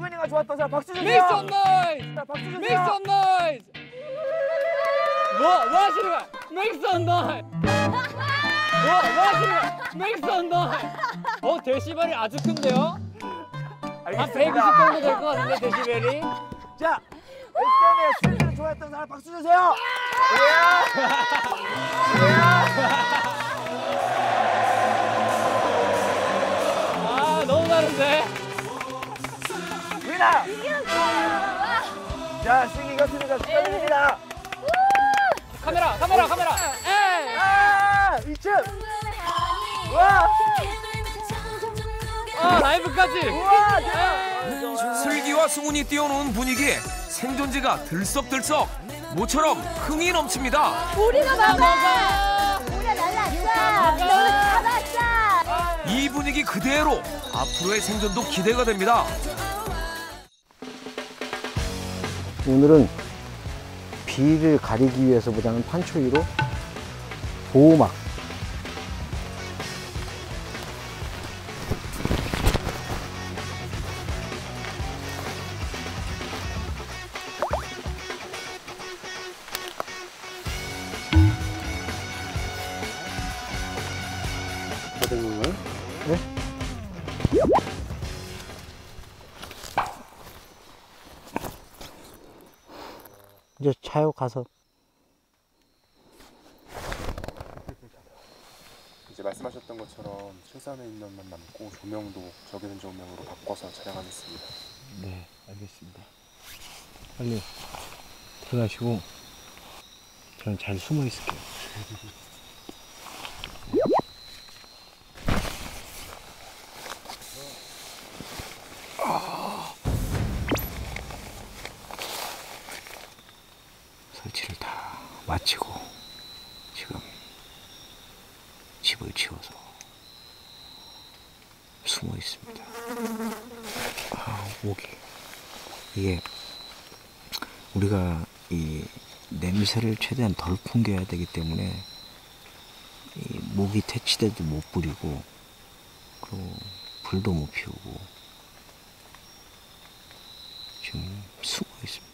수근이가 좋았던 사람 박수 주세요. Make some noise. 자, 박수 주세요. Make some noise. 뭐 하시는 거야? Make some noise. 뭐 하시는 거야? Make some noise. 데시벨이 아주 큰데요? 한 120 정도 될 것 같은데 데시벨이. 자, SM의 수근이를 좋아했던 사람 박수 주세요. 너무 다른데? 위나. 자, 승희 같습니다. 축하드립니다. 카메라. 에이. 2층. 와. 라이브까지. 우와, 슬기와 승훈이 뛰어노는 분위기에 생존지가 들썩들썩 모처럼 흥이 넘칩니다. 우리가 막아! 우리가 날랐어! 너무 잡았어! 이 분위기 그대로 앞으로의 생존도 기대가 됩니다. 오늘은 비를 가리기 위해서보다는 판초위로 보호막 네? 이제 차요 가서. 이제 말씀하셨던 것처럼 실산의 인원만 남고 조명도 적외선 조명으로 바꿔서 촬영하겠습니다. 네, 알겠습니다. 빨리 들어가시고 저는 잘 숨어 있을게요. 설치를 다 마치고 지금 집을 치워서 숨어 있습니다. 목이 이게 우리가 이 냄새를 최대한 덜 풍겨야 되기 때문에 이 모기 퇴치제도 못 뿌리고 그리고 불도 못 피우고 지금 숨어 있습니다.